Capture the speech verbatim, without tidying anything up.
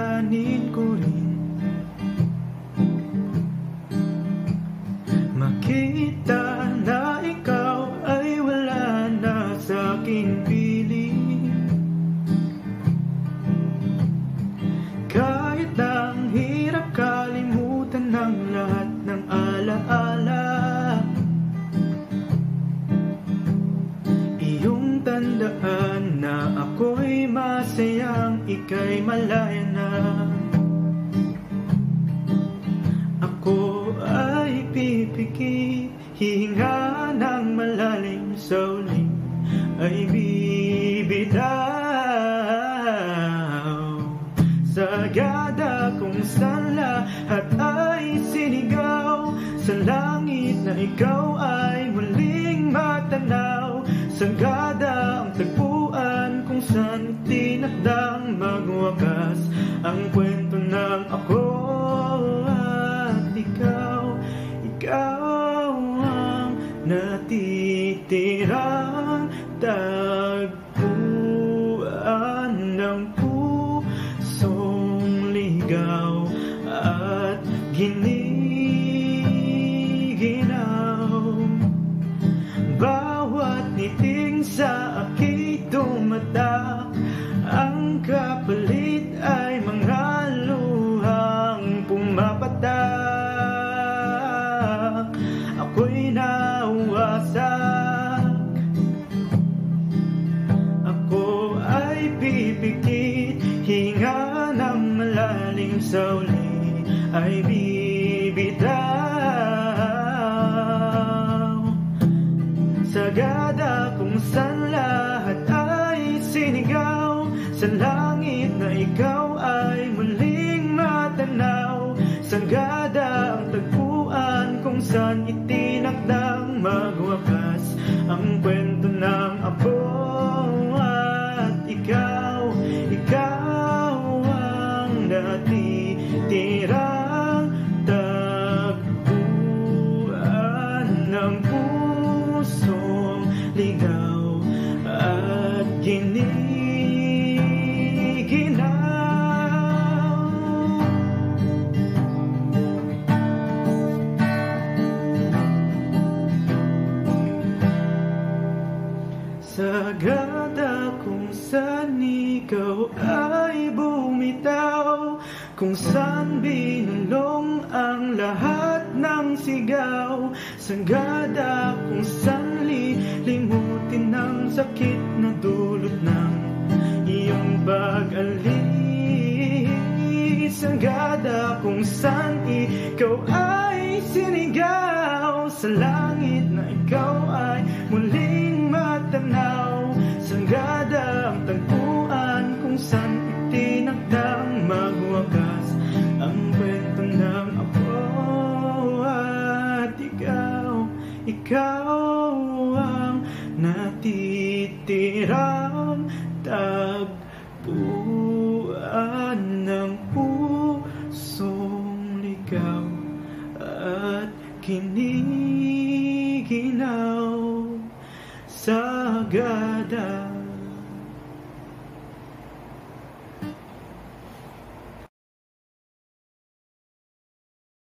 alalahanin ko rin makita na ikaw ay wala na sa aking piling. Kahit ang hirap kalimutan ng lahat ng alaala, iyong tandaan na ako'y masayang ika'y malaya na. Ako ay pipikit, hihinga ng malalim, sa uling ay bibitaw. Sagada kung saan lahat ay sinigaw, sa langit na ikaw ay muling matanaw. Sagada ang tagpuan kung saan tinakdang magwakas ang kwento ng ako at ikaw. Ikaw ang natitirang tagpuan ng pusong ligaw at giniginaw. Bawat niting sa aking tumatak, ang kapalit ay mga luhang pumapatak. Ako'y nawasak, ako ay pipikit, hinga ng malalim, sa uli ay bibitaw. Sagada kung saan lahat ay sinigaw, sa langit na ikaw ay muling matanaw. Sagada ang tagpuan kung saan itinakdang magwakas ang kwento ng ako at ikaw. Ikaw ang natitirang tagpuan ng pusong ligaw at giniginaw. Sagada kung saan ikaw ay bumitaw, kung saan binulong ang lahat ng sigaw. Sagada kung saan lilimutin ang sakit na dulot ng iyong pag-alis. Sagada kung saan ikaw ay sinigaw, sa langit na ikaw ay muli